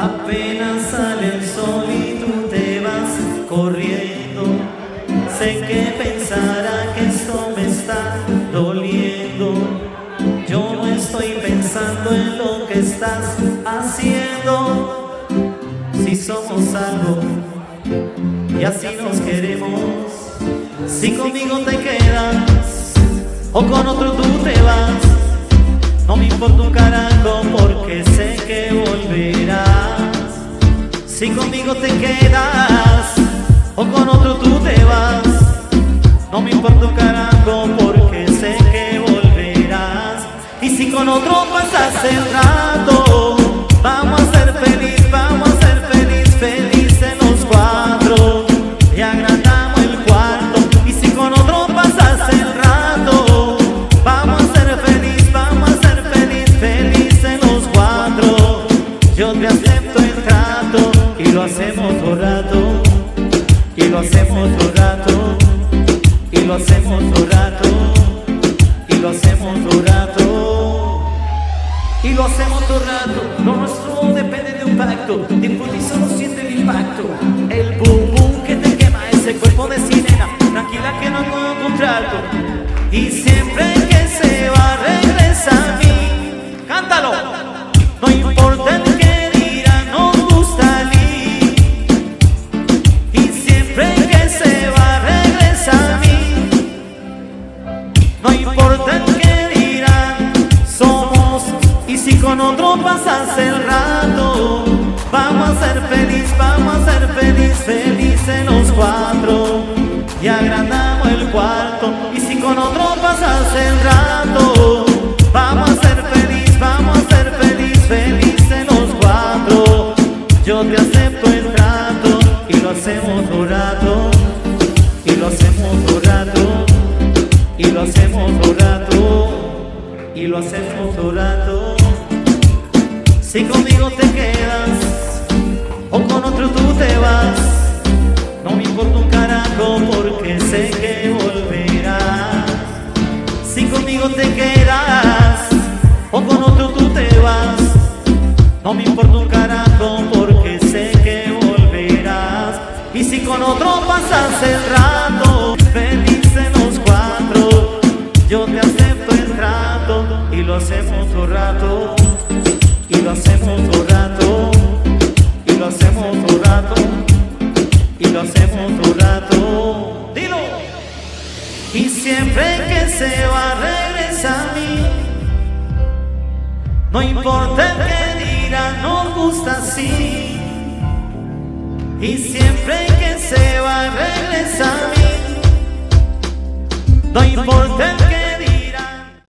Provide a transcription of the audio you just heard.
Apenas sale el sol y tú te vas corriendo. Sé que pensará que esto me está doliendo. Yo no estoy pensando en lo que estás haciendo. Si somos algo y así nos queremos, si conmigo te quedas o con otro tú te vas, no me importa un carajo porque sé que volverás. Si conmigo te quedas o con otro tú te vas, no me importa un carajo porque sé que volverás. Y si con otro pasas el rato, vamos a ser feliz, vamos a ser felices los cuatro y agrandamos el cuarto. Y si con otro pasas el rato, vamos a ser felices los cuatro. Yo te acepto el trato y lo hacemos por rato, y lo hacemos por rato, y lo hacemos por rato, y lo hacemos por rato, y lo hacemos todo rato. Lo nuestro depende de un pacto, disfruta y solo siente el impacto. El boom boom que te quema ese cuerpo de sirena, tranquila que no hay nuevo contrato. Y siempre que se va regresa a mí, cántalo. No importa el que dirán, nos gusta a mí. Y siempre que se va regresa a mí. No importa el que dirán, somos. Y si con otro pasas el rato, vamos a ser felices los cuatro y agrandamos el cuarto. Y si con otro pasas el rato, vamos a ser felices los cuatro. Yo te acepto el trato y lo hacemos por rato, y lo hacemos por rato, y lo hacemos por rato, y lo hacemos por rato. Si conmigo te quedas o con otro tú te vas, no me importa un carajo porque sé que volverás. Si conmigo te quedas o con otro tú te vas, no me importa un carajo porque sé que volverás. Y si con otro pasas el rato, felices los cuatro, yo te acepto el trato y lo hacemos todo rato, y lo hacemos todo rato, y lo hacemos todo rato, y lo hacemos todo rato. Dilo. Y siempre que se va regresa a mí. No importa el que dirá, nos gusta así. Y siempre que se va regresa a mí. No importa el que